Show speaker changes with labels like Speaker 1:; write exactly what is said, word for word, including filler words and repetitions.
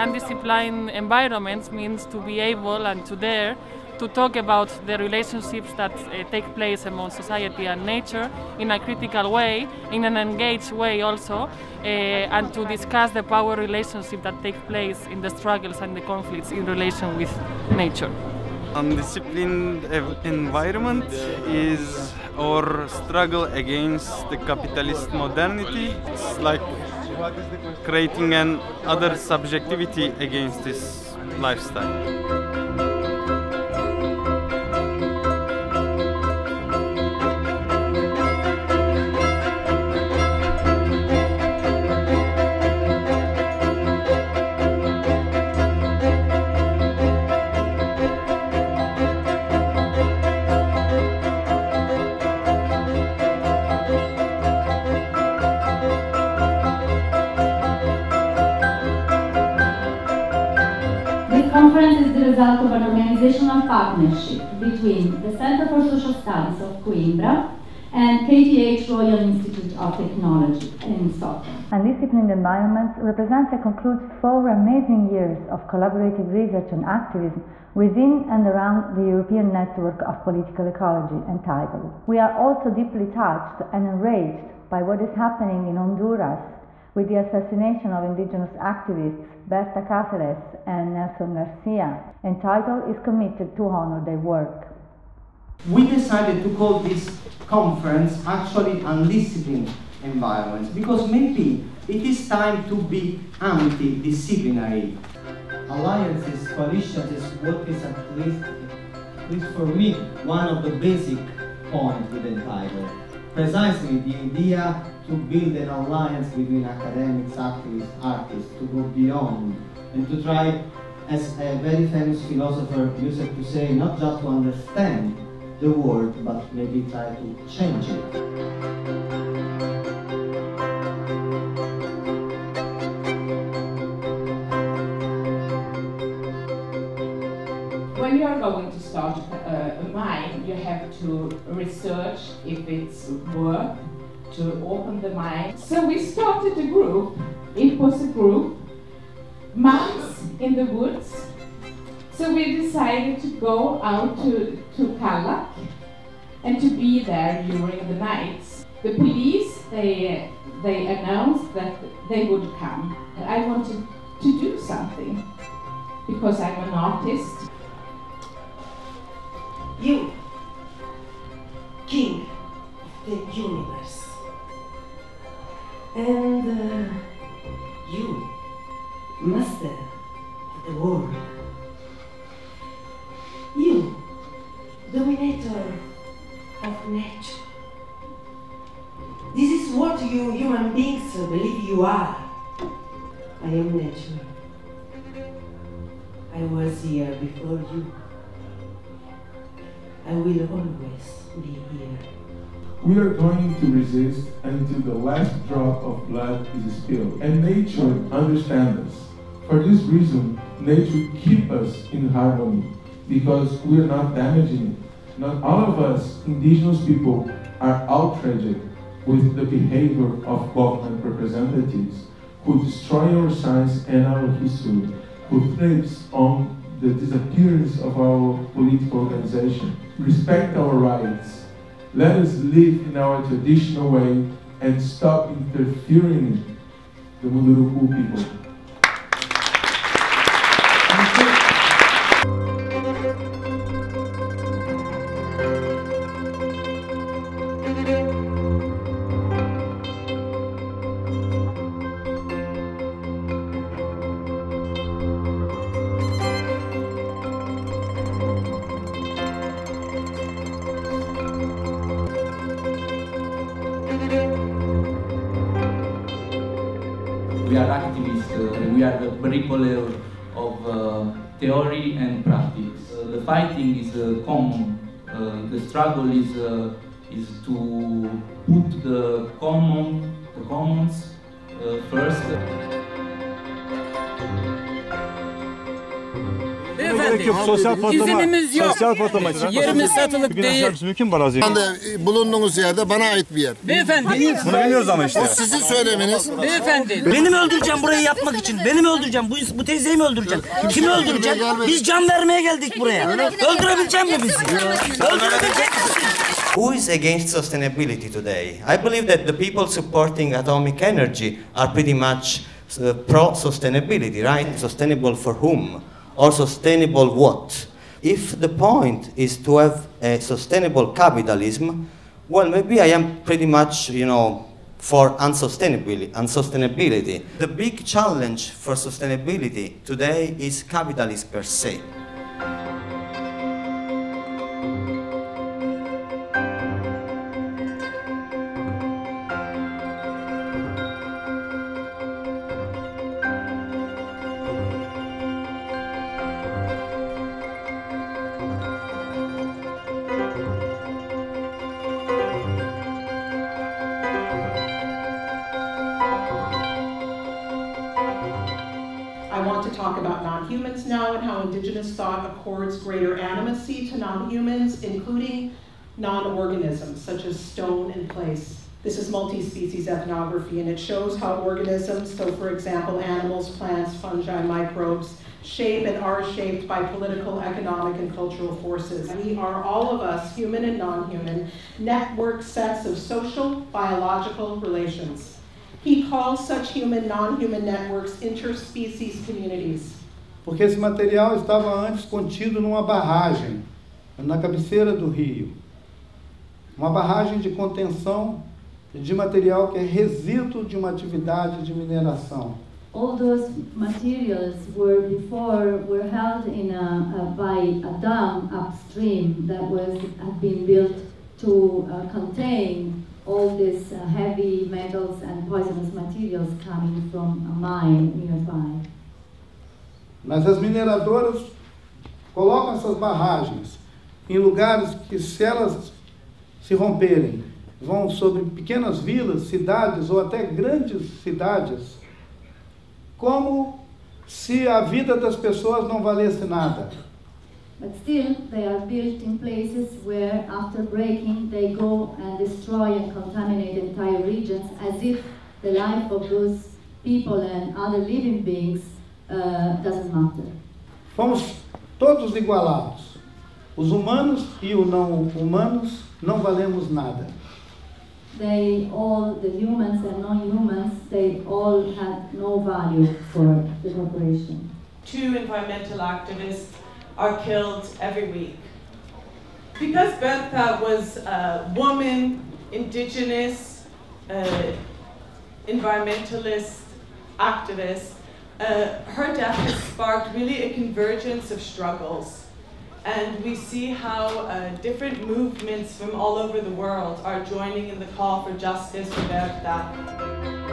Speaker 1: undisciplined environments means to be able and to dare to talk about the relationships that uh, take place among society and nature in a critical way, in an engaged way also, uh, and to discuss the power relationship that take place in the struggles and the conflicts in relation with nature.
Speaker 2: Undisciplined environment is our struggle against the capitalist modernity. It's like creating an other subjectivity against this lifestyle.
Speaker 3: This conference is the result of an organizational partnership between the Center for Social Studies of Coimbra and K T H Royal Institute of Technology in Stockholm.
Speaker 4: Undisciplined Environments represents and concludes four amazing years of collaborative research and activism within and around the European network of political ecology, ENTITLE. We are also deeply touched and enraged by what is happening in Honduras with the assassination of indigenous activists Berta Cáceres and Nelson Garcia. ENTITLE is committed to honor their work.
Speaker 5: We decided to call this conference actually Undisciplined Environments because maybe it is time to be anti-disciplinary.
Speaker 6: Alliances, coalitions is what is at least, at least for me, one of the basic points with ENTITLE. Precisely the idea to build an alliance between academics, activists, artists, to go beyond and to try, as a very famous philosopher used to say, not just to understand the world, but maybe try to change it.
Speaker 7: When you are going to start a, a mine, you have to research if it's worth to open the mine. So we started a group. It was a group, monks in the woods. So we decided to go out to, to Kallak and to be there during the nights. The police, they, they announced that they would come. I wanted to do something because I'm an artist.
Speaker 8: You, king of the universe, and uh, you, master of the world. You, dominator of nature. This is what you human beings believe you are. I am nature. I was here before you. I will always be here.
Speaker 9: We are going to resist until the last drop of blood is spilled. And nature understands us. For this reason, nature keeps us in harmony, because we are not damaging it. Not all of us, indigenous people, are outraged with the behavior of government representatives who destroy our science and our history, who thrives on the disappearance of our political organization. Respect our rights. Let us live in our traditional way and stop interfering in the Munduruku people.
Speaker 10: We are activists, uh, we are the bricklayer of uh, theory and practice. Uh, the fighting is uh, common, uh, the struggle is, uh, is to put the common, the commons uh, first.
Speaker 11: Beyefendi, izinimiz yok. Yerimiz satılık değil.
Speaker 12: Ben de bulunduğunuz yerde bana ait bir yer.
Speaker 11: Beyefendi.
Speaker 12: Bunu bilmiyoruz ama işte. O sizin söylemeniz.
Speaker 11: Beyefendi. Beni mi öldüreceğim burayı yapmak için? Beni mi öldüreceğim? Bu, bu teyzeyi mi öldüreceğim? Kimi öldüreceğim? Biz can vermeye geldik buraya. Öldürebilecek mi bizi? Öldürebilecek misin?
Speaker 5: Who is against sustainability today? I believe that the people supporting atomic energy are pretty much uh, pro-sustainability, right? Sustainable for whom? Or sustainable what? If the point is to have a sustainable capitalism, well, maybe I am pretty much, you know, for unsustainability. unsustainability. The big challenge for sustainability today is capitalism per se.
Speaker 13: I want to talk about non-humans now and how indigenous thought accords greater animacy to non-humans, including non-organisms, such as stone and place. This is multi-species ethnography, and it shows how organisms, so for example, animals, plants, fungi, microbes, shape and are shaped by political, economic, and cultural forces. We are, all of us, human and non-human, network sets of social, biological relations. He calls such human, non-human networks interspecies communities.
Speaker 14: Porque esse material estava antes contido numa barragem, na cabeceira do rio. Uma barragem de contenção de material que é resíduo de uma atividade de mineração.
Speaker 3: All those materials were before were held in a, a, by a dam upstream that was had been built to uh, contain all these uh, heavy metals and poisonous materials coming from a mine nearby.
Speaker 14: Mas as mineradoras colocam essas barragens em lugares que, se elas se romperem, vão sobre pequenas vilas, cidades ou até grandes cidades, como se a vida das pessoas não valesse nada.
Speaker 3: But still, they are built in places where, after breaking, they go and destroy and contaminate entire regions, as if the life of those people and other living beings uh, doesn't matter.
Speaker 14: Fomos todos igualados. Os humanos e os não humanos não valemos nada.
Speaker 3: They all, the humans and non-humans, they all had no value for the corporation.
Speaker 15: Two environmental activists are killed every week. Because Bertha was a woman, indigenous, uh, environmentalist, activist, uh, her death has sparked really a convergence of struggles. And we see how uh, different movements from all over the world are joining in the call for justice for Bertha.